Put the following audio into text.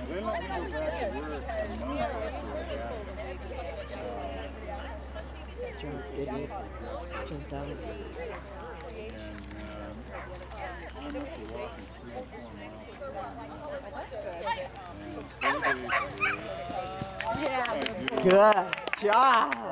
They let me go back to work a month after I got Jumped, didn't you? Jumped out. and I'm up to walking 3 to 4 miles a day. And 3 days a week. Good job.